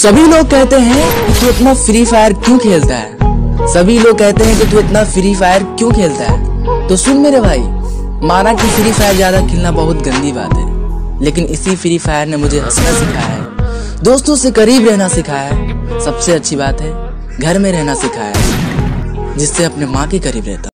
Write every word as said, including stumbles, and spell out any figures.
सभी लोग कहते हैं कि तू इतना फ्री फायर क्यों खेलता है। सभी लोग कहते हैं कि तू इतना फ्री फायर क्यों खेलता है। तो सुन मेरे भाई, माना कि फ्री फायर ज्यादा खेलना बहुत गंदी बात है, लेकिन इसी फ्री फायर ने मुझे हंसना सिखाया है, दोस्तों से करीब रहना सिखाया है, सबसे अच्छी बात है घर में रहना सिखाया है, जिससे अपने माँ के करीब रहता।